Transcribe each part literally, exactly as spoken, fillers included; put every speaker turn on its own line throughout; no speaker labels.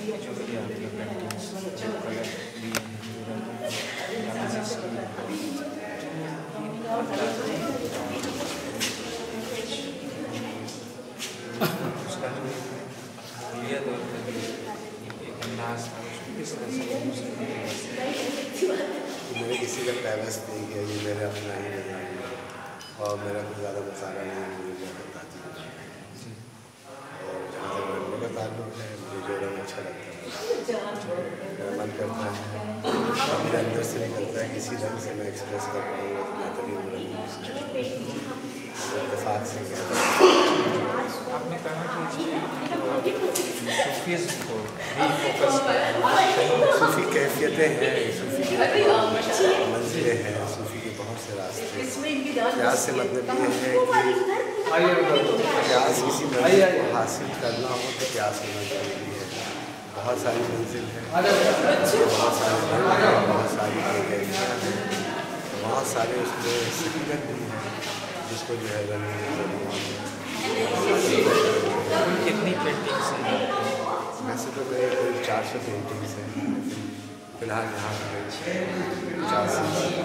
जो कि आपके पेंटिंग्स जो कलर भी उसका जो क्लियर तौर पर एक अंदाज था उसको किस तरह से
मैंने किसी का पैलेस नहीं किया, ये मेरे अपना ही डिज़ाइन है और मेरा कोई ज़्यादा मसाला नहीं है, मुझे जो बताती है। और जहाँ तक रंगों का ताल्लुक है, मुझे जो रंग अच्छा लगता है मेरा मन करता है और मेरे अंदर से निकलता है किसी रंग से मैं एक्सप्रेस कर पाऊँगा तो बेहतरीन रंग इत्तेफाक से क्या
आपने कहा कि सूफीज़ को भी फोकस
सूफी कैफियतें हैं, सूफी की मंजिलें हैं, सूफी के बहुत से रास्ते। प्यास से मतलब ये है कि प्यास किसी मंजिल को हासिल करना हो तो प्यास होना जरूरी है। बहुत सारी मंजिल है, बहुत सारे रंग हैं, बहुत सारी गहरियाँ हैं, बहुत सारे उसमें सकीनत भी है जिसको जो है रंग
कितनी पेंटिंग्स हैं?
वैसे तो मेरे कोई चार सौ पेंटिंग्स हैं फिलहाल यहाँ पे चार सौ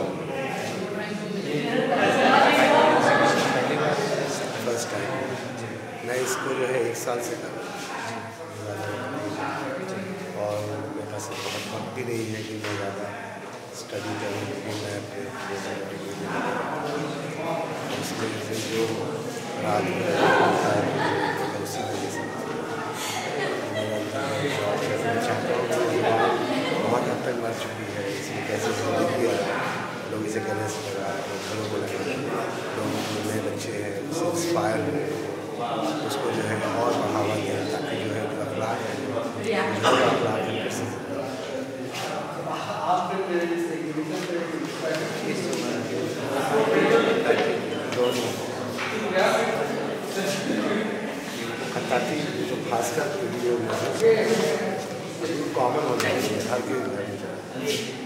फर्स्ट टाइम मैं इसको जो है एक साल से कर रहा हूँ और मेरे पास बहुत वक्त भी नहीं है कि मैं ज़्यादा स्टडी करूँ क्योंकि मैं अपने उसकी वजह से जो रात में होता है उसी वजह से चाहता हूँ बहुत हद तक मर चुकी है। इसमें कैसे जिंदगी है, लोग इसे कहने से लगा, लोग घरों को लगे, लोग नए बच्चे हैं उससे इंस्पायर हो, उसको जो है और बढ़ावा दें ताकि जो है अखलाक है जो अखलाक है कैसे दोनों खताती जो खासकर वीडियो में कॉमन हो जाएगी हर के घर में।